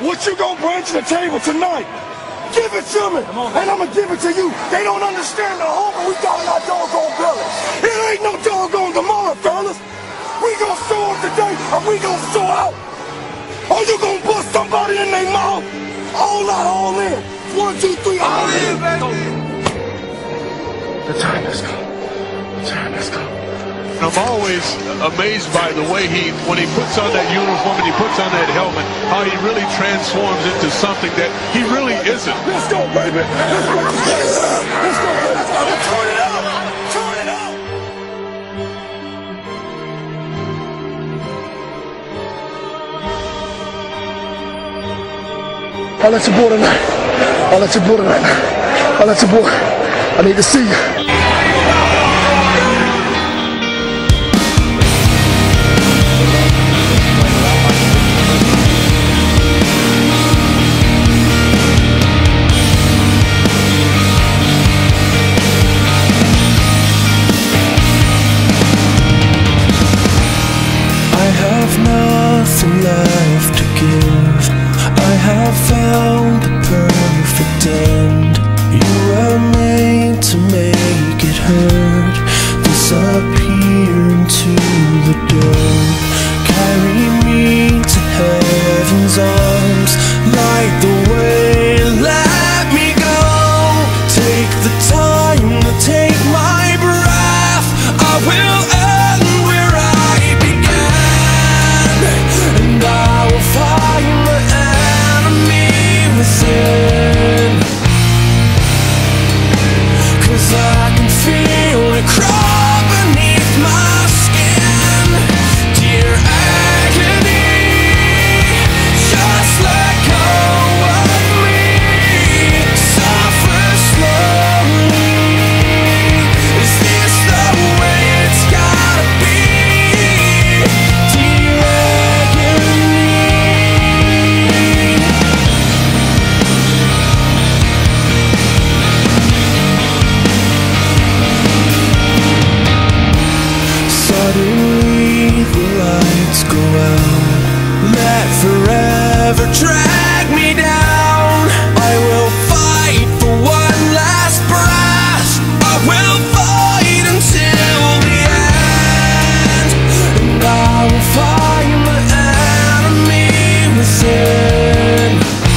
What you gonna bring to the table tonight? Give it to me, and I'm gonna give it to you. They don't understand the hunger we got in our doggone belly. It ain't no doggone tomorrow, fellas. We gonna show up today, and we gonna show out. Are you gonna bust somebody in their mouth? All out, all in. 1, 2, 3, all in, baby. The time has come. The time has come. I'm always amazed by the way when he puts on that uniform and he puts on that helmet, how he really transforms into something that he really isn't. Let's go, baby. Let's go. Let's go, baby. Turn it up. Turn it up. I'll let you boy tonight. I'll let you boy tonight. I'll let you boy. I need to see you. Nothing left to give. I have found the perfect end. You were made to make it hurt. Disappear into the dirt. Carry me to heaven's arms. Light the way, let me go. Take the time to take my breath. I will end where I began, and I will find the enemy within. 'Cause I can feel it crawl beneath my skin. Dear agony, just let go of me. Suffer slowly. Is this the way it's gotta be? Dear agony. Suddenly the lights go out. Let forever drag me down. I will fight for one last breath. I will fight until the end, and I will find the enemy within.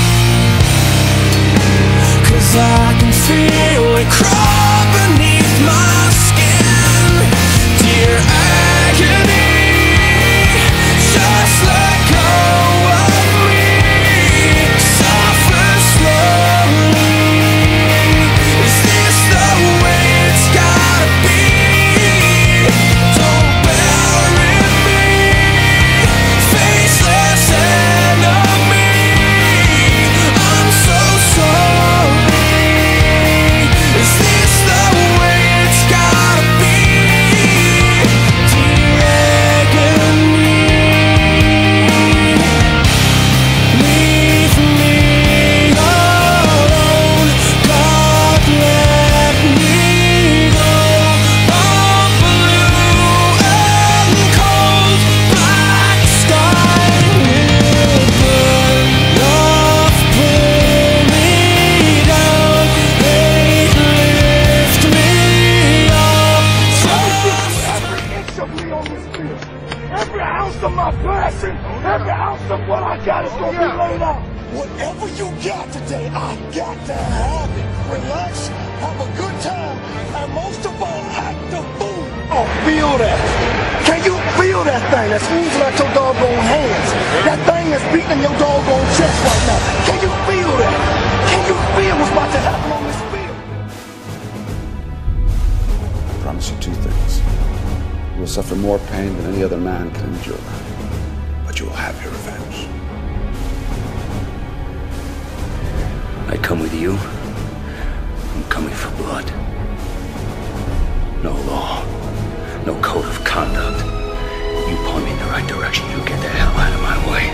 'Cause I can feel it crawl beneath my skin. Dear agony, just let go of me. Suffer slowly. Is this the way it's gotta be? Don't bury me, faceless enemy. I'm so sorry. Is this the way it's gotta be? Dear agony, leave me alone. God, let me go. All blue and cold, black sky will burn. Love pull me down, hate lift me up. Every inch of me on this field, every ounce of my passion, every ounce of what I got is gonna be laid out. Whatever you got today, I got to have it. Relax, have a good time, and most of all, act the fool. Oh, feel that. Can you feel that thing that's oozing out your doggone hands? That thing that's beating in your doggone chest right now. Can you feel that? Can you feel what's about to happen on this field? I promise you two things. You will suffer more pain than any other man can endure, but you will have your revenge. I come with you. I'm coming for blood. No law, no code of conduct. You point me in the right direction, you get the hell out of my way.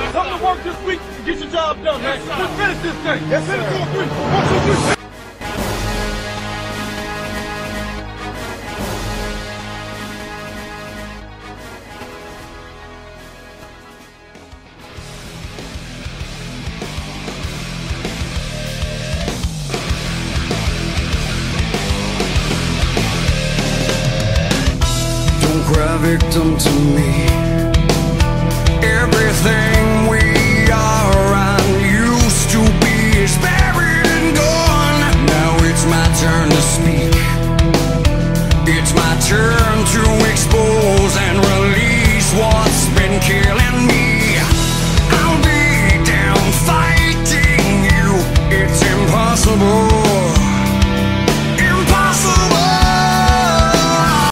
Come to work this week and get your job done, man. Let's finish this thing. Yes, sir. 1, 2, 3. Don't cry victim to me. Everything we are and used to be is buried and gone. Now it's my turn to speak. It's my turn to expose and release what's been killing me. I'll be down fighting you. It's impossible.